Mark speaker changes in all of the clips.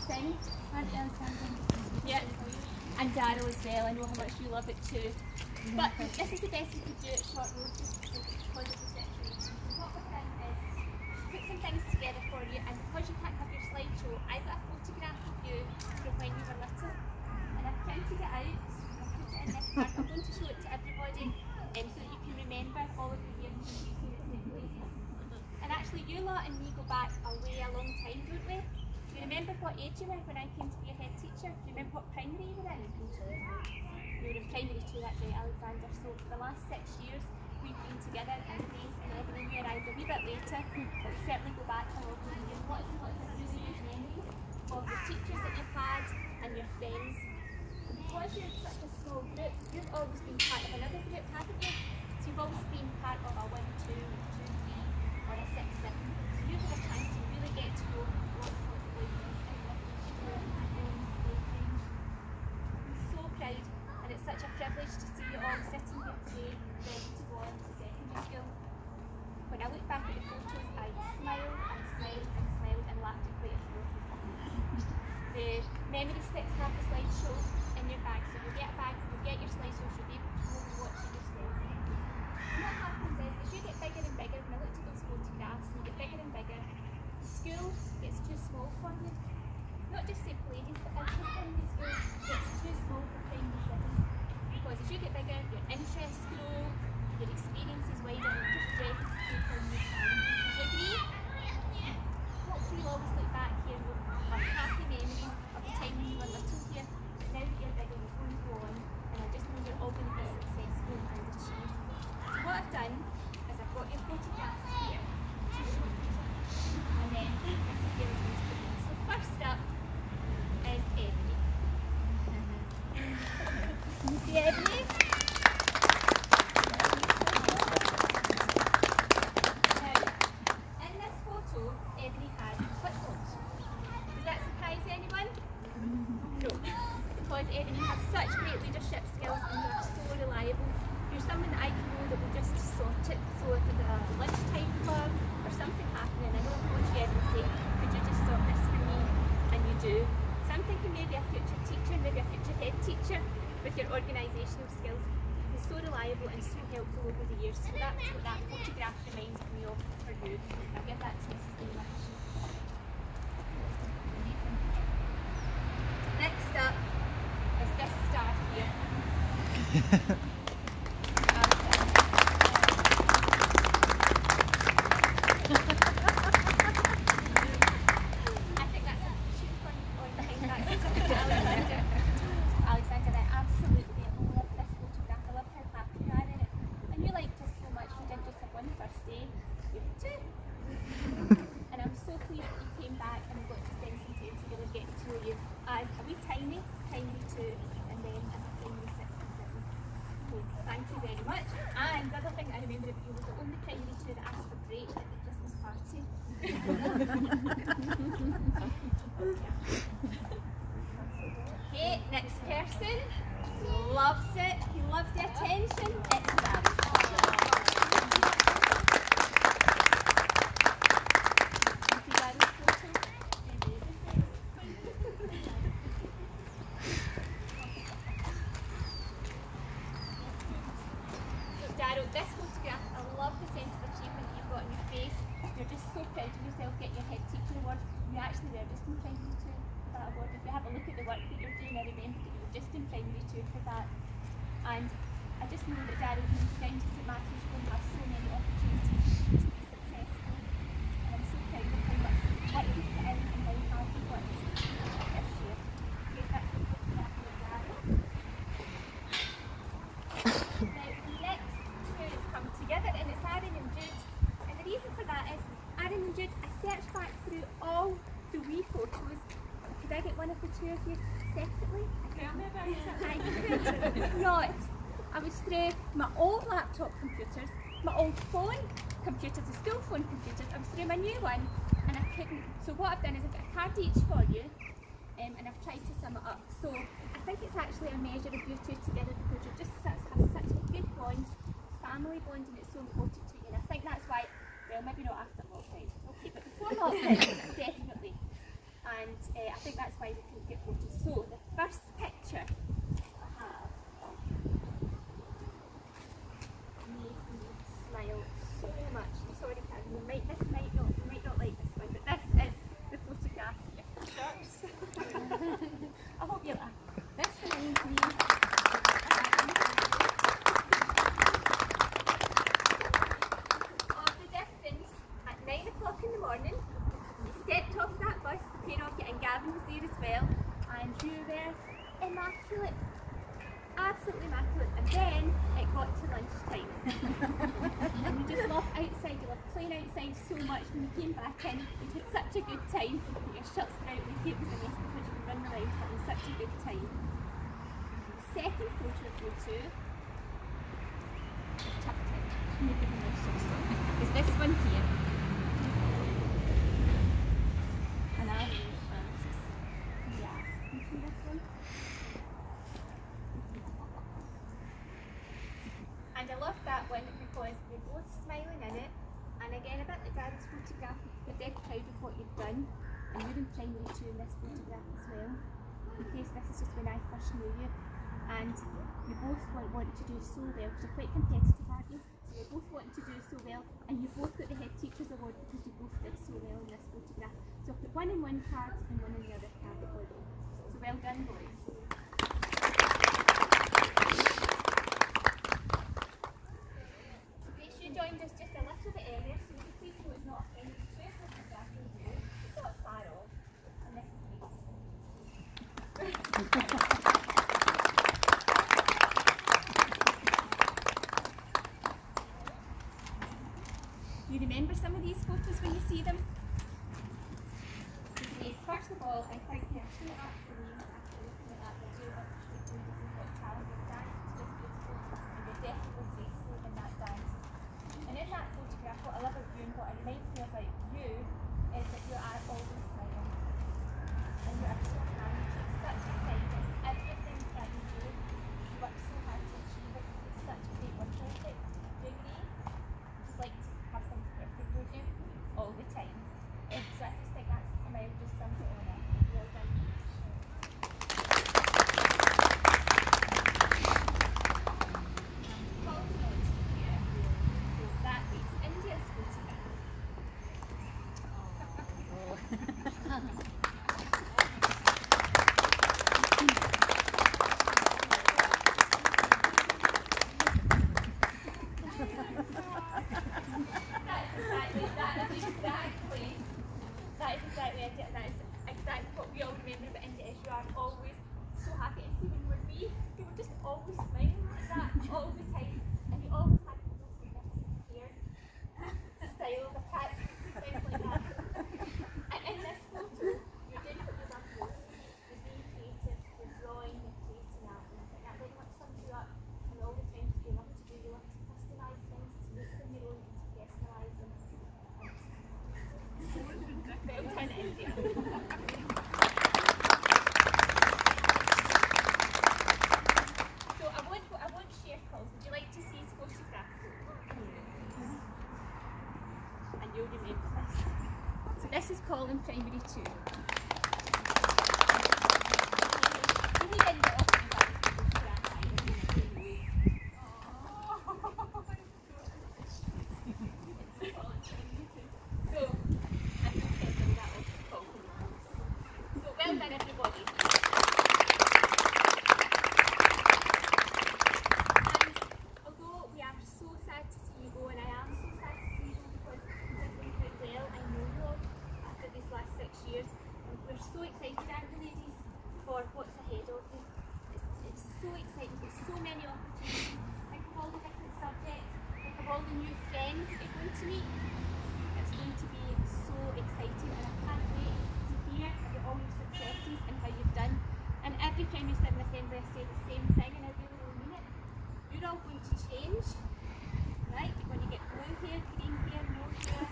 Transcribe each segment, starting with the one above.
Speaker 1: sing, aren't you, Alexander? Yeah. And Daryl as well, I know how much you love it too. But this is the best we could do at short notice because of the situation. So what we've done is put some things together for you, and because you can't have your slideshow, I've got a photograph of you from when you were little. And I've printed it out, I've put it in this card. I'm going to show it to everybody so that you can remember all of the years when you've been at St. Palladius. And actually you lot and me go back a long time, don't we? Do you remember what age you were when I came to be a head teacher? Do you remember what primary you were in? You were in primary 2, that's right, Alexander. So for the last 6 years we've been together, and Grace and Evan and you arrived a wee bit later, but we certainly go back a lot of years. Lots of really good memories of the teachers that you've had and your friends. And because you're such a small group, you've always been part of another group, haven't you? So you've always been part of a 1, 2, 2, 3 or a 6, 7. So you've had a chance to really get to know lots of Palladians and what you do in your own lifetime. I'm so proud, and it's such a privilege to see you all sitting here today ready to go on to secondary school. When I look back at the photos, I smiled and smiled and smiled and laughed at quite a few of them. The memory sticks have the slideshow in your bag, so you'll get a bag, you'll get your slideshow, you'll be able to go and watch it yourself. And what happens is, as you get bigger and bigger, when I looked at those photographs and you get bigger and bigger, the school gets too small for you. Not just St. Palladius, but every primary school gets too small for primary 7s. Because as you get bigger, your interests grow, your experiences widen, and you're just ready to take on new challenges. Do you agree? Hopefully you'll always look back here and have happy memories of the time when you were little here. But now that you're bigger, you're going to go on, and I just know you're all going to be successful and achieve. So what I've done is I've got your photographs here to show you, and then this is where we're going to put them. So first up is Ebony. Can you see Ebony? Evan, you have such great leadership skills and you are so reliable. You're someone that I can know that will just sort it. So if there's a lunchtime club or something happening, I know I'm going to Evan and say, could you just sort this for me? And you do. So I'm thinking maybe a future teacher, maybe a future head teacher with your organisational skills. He's so reliable and so helpful over the years. So that's what that photograph reminds me of for you. I'll give that to Mrs. English. Next up is this star here. I think that's a she's fun or behind that. Alexander, I absolutely love this photograph. I love how happy you are in it. And you liked us so much, you didn't just have one first day, you had 2. And I'm so pleased that you came back and we got to spend some time together getting to know you as a wee tiny 2, and then as a primary 6 and 7. So thank you very much. And the other thing I remember about you was the only primary 2 that asked for break at the Christmas party. Okay, next person. Loves it. He loves the attention. It's Barry. This photograph, I love the sense of achievement you've got on your face. You're just so proud of yourself getting your head teacher award. You actually were just in primary 2 for that award. If you have a look at the work that you're doing, I remember that you were just in primary 2 for that. And I just know that Daryl, when he's down to St. Matthew's, you're going to have so many opportunities to be successful. And I'm so proud of how much work you put in and how hard you worked this year. Here's that photograph of Daryl. Together, and it's Aaron and Jude, and the reason for that is Aaron and Jude, I searched back through all the wee photos. Could I get one of the 2 of you separately? I could not. I was through my old laptop computers, my old phone computers, the school phone computers. I was through my new one and I couldn't. So what I've done is I've got a card each for you, and I've tried to sum it up. So I think it's actually a measure of you 2 together because you just have such a good bond. Family bonding is so important to you, and I think that's why, well, maybe not after lockdown, okay, but before lockdown, definitely. and I think that's why we couldn't get photos. So the first picture I have made me smile so much. Sorry, Karen, you might not like this one, but this is the photograph of your shirts. I hope you laugh. This reminds me of the difference at 9 o'clock in the morning. You stepped off that bus, the pair of you, and Gavin was there as well, and you were immaculate. Absolutely immaculate. And then it got to lunchtime. And you just loved outside, you loved playing outside so much. When you came back in, you had such a good time. Your shirts were out with you, it was a mess because you were running around having such a good time. The second photo of you two is this one here. And I yeah, you see this one? And I love that one because we're both smiling in it, and again a bit like Dad's photograph, we're dead proud of what you've done, and you're in primary 2 in this photograph as well. In case this is just when I first knew you, and you both wanted to do so well because you're quite competitive, aren't you? So you both wanted to do so well, and you both got the Head Teacher's Award because you both did so well in this photograph. So I'll put one in one card and one in the other card for you. So well done, boys. You joined us just a little bit earlier, so you please know it's not any straight photograph of you. It's not far off. And this is me. Do you remember some of these photos when you see them? Okay, first of all, I think personally after looking at that video of this is what challenging dance, it's just beautiful, and you're definitely graceful in that dance. And in that photograph, what I love about you and what it reminds me about you is that you are always smiling. And you are so kind, you take such a pride in everything that you do. You work so hard to achieve it. It's such a great work ethic. Do you agree? You just like to have things perfect, don't you? All the time. So I just think that smile just sums it all up. Well done. This is Colin Primary 2. Well done, everybody. And although we are so sad to see you go, and I am so sad to see you go because considering how well I know you all after these last 6 years, and we're so excited, aren't we, ladies, for what's ahead of you. It's so exciting, there's so many opportunities. Think of all the different subjects, think of all the new friends that you're going to meet. It's going to be so exciting, and I can't wait to hear about all your successes and how you've done. And every time you sit in assembly I say the same thing, and I really mean it. You're all going to change, right? You're going to get blue hair, green hair, no hair,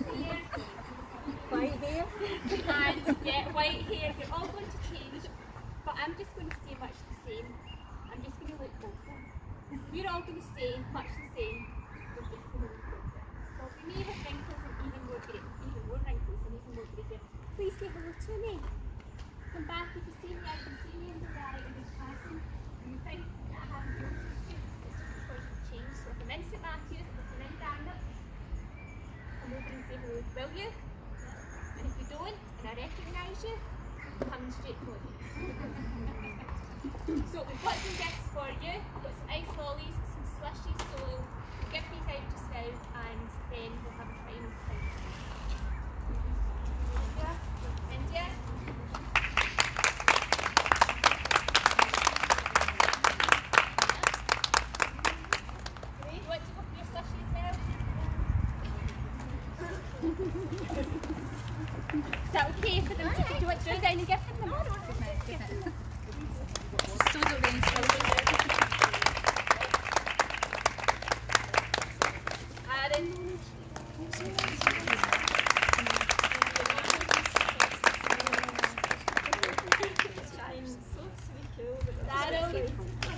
Speaker 1: white hair, and yeah, white hair. You're all going to change, but I'm just going to stay much the same. I'm just going to look hopeful. You're all going to stay much the same. We're just going to look hopeful. So we may have wrinkles and even more wrinkles and even more grey hair. please say hello to me. Come back if you see me, I can see me in the right and just passing. And you think that I haven't noticed you, it's just because you've changed. So if I'm in St Matthew's, if I'm in Darnap, come over and say hello, will you? And if you don't, and I recognise you, I'm coming straight for you. So we've got some gifts for you. We've got some ice lollies, some slushies, so we'll give these out just now and then we'll have a final fight. India. You want to go for your slushie as well? Is that okay for them to do you want to go down and give them? No, no, give it. So the rain still. Aaron. So sweet, cool.